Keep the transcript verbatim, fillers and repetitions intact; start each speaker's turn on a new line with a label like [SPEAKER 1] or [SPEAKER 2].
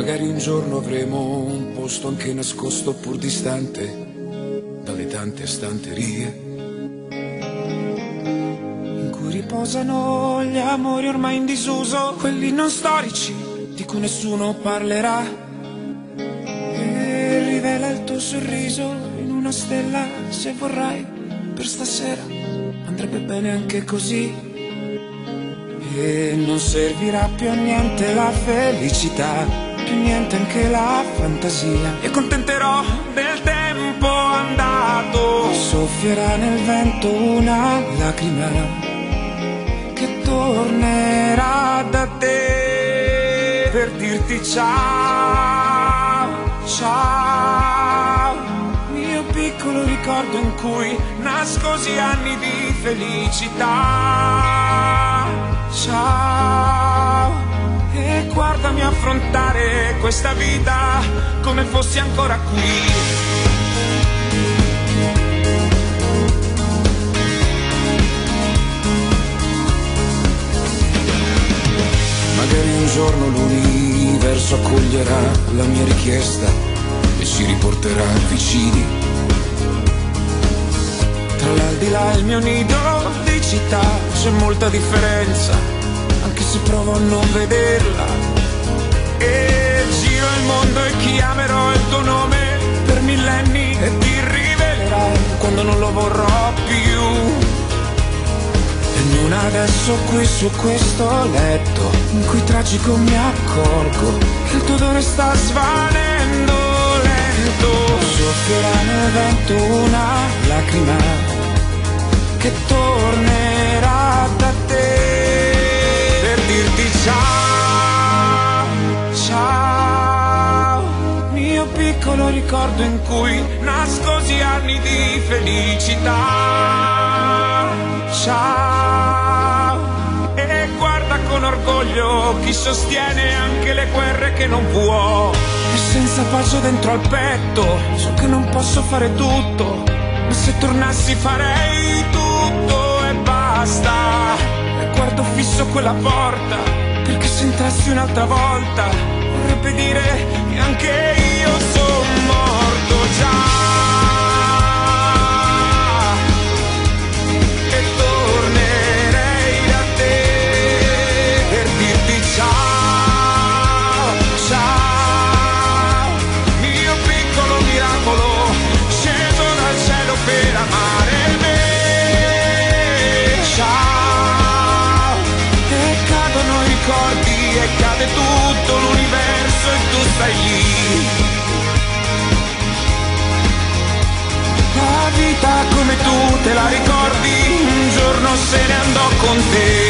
[SPEAKER 1] Magari un giorno avremo un posto anche nascosto pur distante dalle tante stanterie in cui riposano gli amori ormai in disuso, quelli non storici di cui nessuno parlerà. E rivela il tuo sorriso in una stella, se vorrai, per stasera andrebbe bene anche così. E non servirà più a niente la felicità, più niente anche la fantasia. E contenterò del tempo andato, soffierà nel vento una lacrima che tornerà da te per dirti ciao, ciao. Mio piccolo ricordo in cui nascosi anni di felicità. Ciao, e guardami affrontare questa vita come fossi ancora qui. Magari un giorno l'universo accoglierà la mia richiesta e ci riporterà vicini. Tra l'aldilà e il mio nido di città c'è molta differenza, anche se provo a non vederla. E giro il mondo e chiamerò il tuo nome per millenni e ti rivelerai quando non lo vorrò più. E non adesso qui su questo letto in cui tragico mi accorgo che il tuo odore sta svanendo lento. Soffierà nel vento una lacrima che tornerà da te per dirti ciao, ciao. Mio piccolo ricordo in cui nascosi anni di felicità. Ciao, e guarda con orgoglio chi sostiene anche le guerre che non può. E senza pace dentro al petto so che non posso fare tutto, ma se tornassi farei tutto e basta. E guardo fisso quella porta, perché se entrassi un'altra volta vorrebbe dire che anche io sono morto già. E tornerei da te per dirti ciao, ciao. Mio piccolo miracolo sceso dal cielo per amare me. Ciao. E cadono i ricordi e cade tutto l'universo e tu stai lì. La vita come tu te la ricordi, un giorno se ne andò con te.